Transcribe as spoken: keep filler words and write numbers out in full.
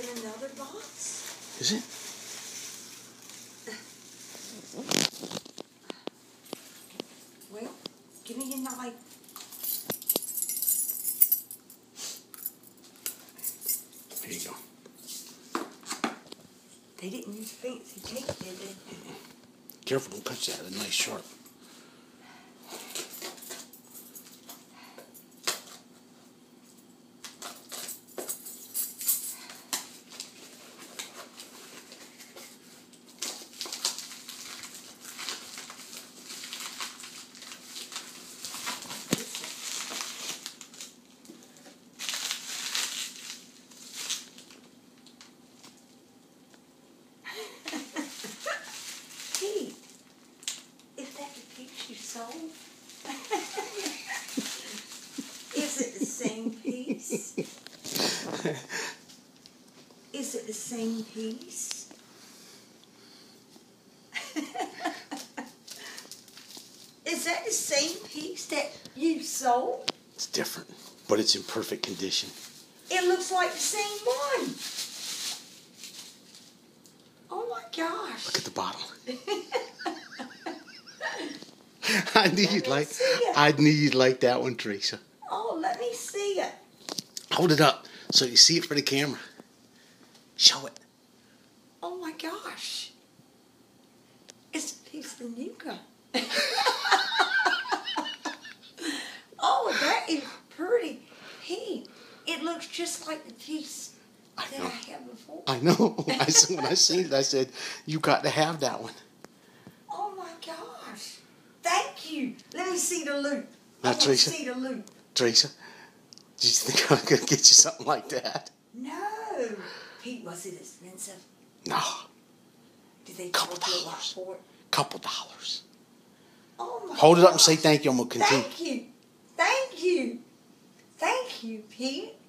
in another box. Is it? Well, give me your knife. Here you go. They didn't use fancy tape, did they? Careful, don't touch that. It's nice sharp. Pete, is that the piece you sold? Is it the same piece? Is it the same piece? Is that the same piece that you sold? It's different, but it's in perfect condition. It looks like the same one. Oh my gosh. Look at the bottom. I knew you'd like. I knew you'd like that one, Teresa. Oh, let me see it. Hold it up so you see it for the camera. Show it. Oh my gosh. It's a piece of Newcomb. Oh, that is pretty. Hey, it looks just like the piece I that know. I had before. I know. I said, when I seen it, I said, you got to have that one. Oh my gosh. Thank you. Let me see the loop. Now, I want to Teresa. see the loop. Teresa, do you think I'm going to get you something like that? No. Pete, was it expensive? No. Did they Couple charge you a lot dollars. for it? Couple dollars. Oh my Hold it up and say gosh. thank you. I'm going to continue. Thank you. Thank you. Thank you, Pete.